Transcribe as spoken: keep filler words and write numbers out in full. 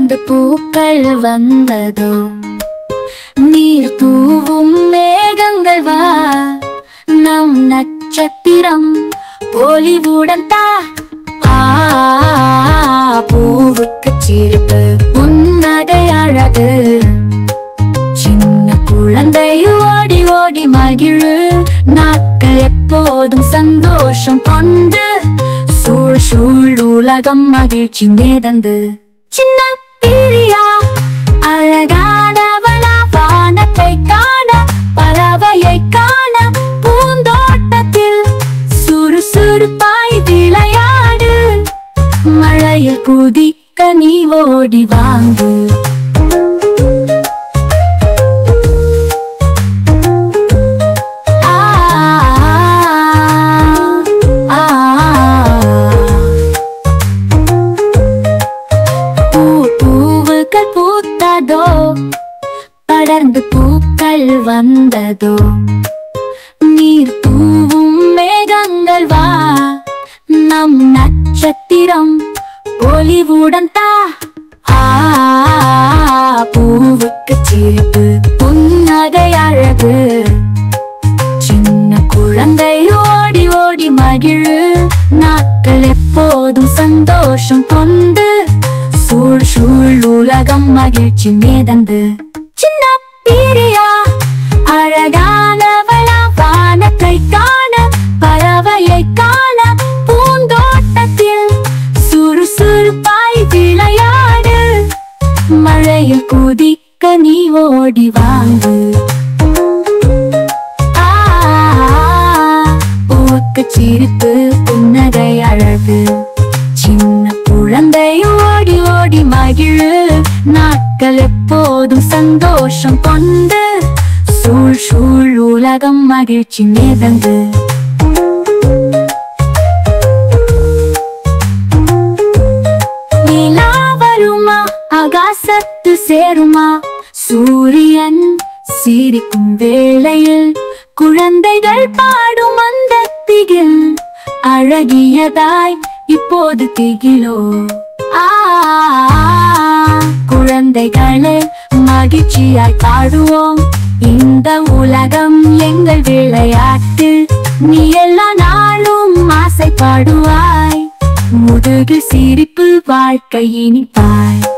படர்ந்து பூக்கள் வந்ததோ நீர் தூவும் மேகங்கள் வா நம் நட்சத்திரம் பொலிவுடன் தா பூவுக்கு சிரிப்பு புன்னகை அழகு சின்ன குழந்தை ஓடி ஓடி மகிழு நாட்கள் எப்போதும் சந்தோஷம் கொண்டு சூழ் சூழ் உலகம் மகிழ்ச்சி மிதந்து சின்ன பிரியா அழகானவளா வானத்தை காண பறவையை காண பூந்தோட்டத்தில் சுறுசுறுப்பாய் விளையாடு மழையில் குதிக்க நீ ஓடி வாங்கு படர்ந்து பூக்கள் வந்ததோ நீர் தூவும் மேகங்கள் வா நம் நட்சத்திரம் பொலிவுடன் தா பூவுக்கு சிரிப்பு புன்னகை அழகு சின்ன குழந்தை ஓடி ஓடி மகிழு நாட்கள் எப்போதும் சந்தோஷம் கொண்டு சூழ் சூழ் உலகம் மகிழ்ச்சி மிதந்து சின்ன பிரியா அழகானவளா வானத்தை காண பறவையை காண பூந்தோட்டத்தில் சுறுசுறுப்பாய் விளையாடு மழையில் குதிக்க நீ ஓடி வாங்கு பூவுக்கு சிரிப்பு புன்னகை அழகு சின்ன குழந்தை ஓடி ஓடி மகிழு நாட்கள் எப்போதும் சந்தோஷம் கொண்டு சூழ் சூழ் உலகம் மகிழ்ச்சி மிதந்து நிலா வருமா ஆகாசத்து சேருமா சூரியன் சிரிக்கும் வேளையில் குழந்தைகள் பாடும் அந்த திகில் அழகியதாய் இப்போது திகிலோ குழந்தைகளே மகிழ்ச்சியாய் பாடுவோம் இந்த உலகம் எங்கள் விளையாட்டு நீ எல்லா நாளும் ஆசைப்படுவாய் முதுகு சிரிப்பு வாழ்க்கை இனிப்பாய்